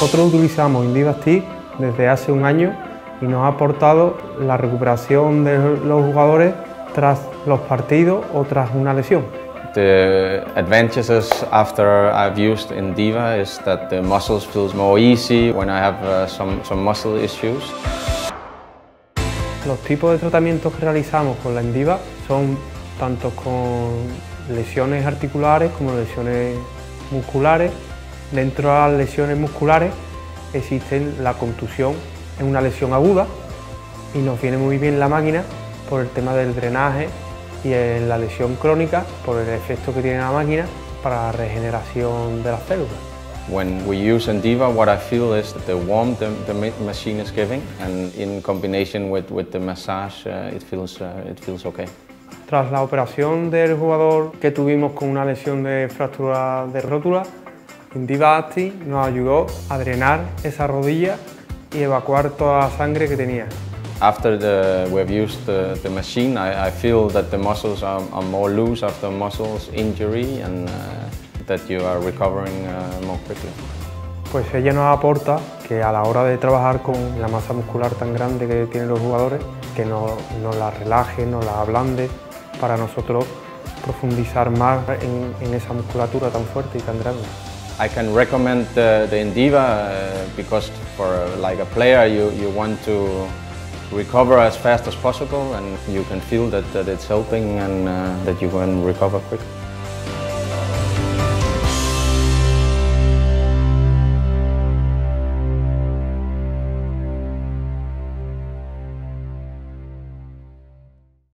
Nosotros utilizamos Indiva Stick desde hace un año y nos ha aportado la recuperación de los jugadores tras los partidos o tras una lesión. The advantages after I've used Indiva is that the muscles feels more easy when I have some muscle issues. Los tipos de tratamientos que realizamos con la Indiva son tanto con lesiones articulares como lesiones musculares. Dentro de las lesiones musculares existe la contusión, es una lesión aguda y nos viene muy bien la máquina por el tema del drenaje, y en la lesión crónica por el efecto que tiene la máquina para la regeneración de las células. When we use Indiva, what I feel is the warmth the machine is giving, and in combination with the massage, it feels okay. Tras la operación del jugador que tuvimos con una lesión de fractura de rótula, Indiva Active nos ayudó a drenar esa rodilla y evacuar toda la sangre que tenía. After we've used the machine, I feel that the muscles are more loose after muscles injury, and that you are recovering more quickly. Pues ella nos aporta que a la hora de trabajar con la masa muscular tan grande que tienen los jugadores, que nos la relaje, nos la ablande, para nosotros profundizar más en esa musculatura tan fuerte y tan grande. I can recommend the Indiva because for like a player you want to recover as fast as possible, and you can feel that it's helping and that you can recover quick.